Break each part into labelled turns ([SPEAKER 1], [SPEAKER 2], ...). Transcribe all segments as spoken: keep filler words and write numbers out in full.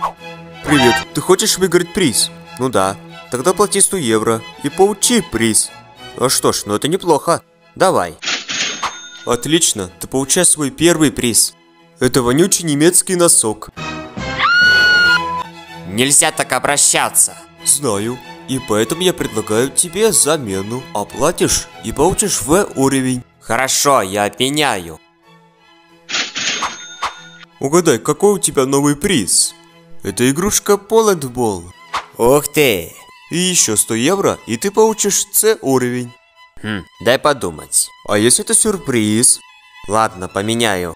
[SPEAKER 1] Привет, ты хочешь выиграть приз? Ну да. Тогда плати сто евро и получи приз. А что ж, ну это неплохо. Давай. Отлично, ты получаешь свой первый приз. Это вонючий немецкий носок.
[SPEAKER 2] Нельзя так обращаться.
[SPEAKER 1] Знаю. И поэтому я предлагаю тебе замену. Оплатишь и получишь В уровень.
[SPEAKER 2] Хорошо, я обменяю.
[SPEAKER 1] Угадай, какой у тебя новый приз? Это игрушка Полендбол.
[SPEAKER 2] Ух ты.
[SPEAKER 1] И еще сто евро, и ты получишь С уровень.
[SPEAKER 2] Хм, дай подумать.
[SPEAKER 1] А если это сюрприз?
[SPEAKER 2] Ладно, поменяю.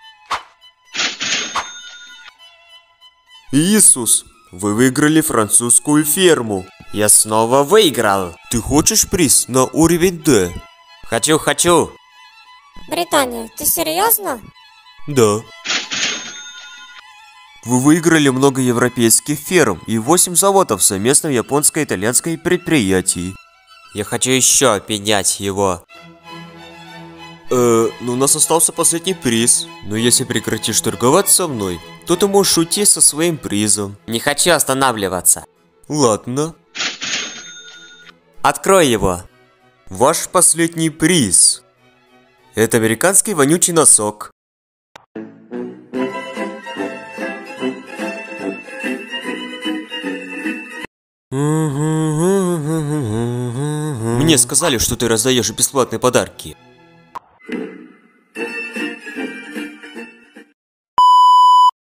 [SPEAKER 1] Иисус, вы выиграли французскую ферму.
[SPEAKER 2] Я снова выиграл.
[SPEAKER 1] Ты хочешь приз на уровень Д?
[SPEAKER 2] Хочу, хочу.
[SPEAKER 3] Британия, ты серьезно?
[SPEAKER 1] Да. Вы выиграли много европейских ферм и восемь заводов в совместном японско-итальянском предприятии.
[SPEAKER 2] Я хочу еще обменять его.
[SPEAKER 1] Э, ну у нас остался последний приз. Но если прекратишь торговать со мной, то ты можешь уйти со своим призом.
[SPEAKER 2] Не хочу останавливаться.
[SPEAKER 1] Ладно.
[SPEAKER 2] Открой его.
[SPEAKER 1] Ваш последний приз. Это американский вонючий носок. Мне сказали, что ты раздаешь бесплатные подарки.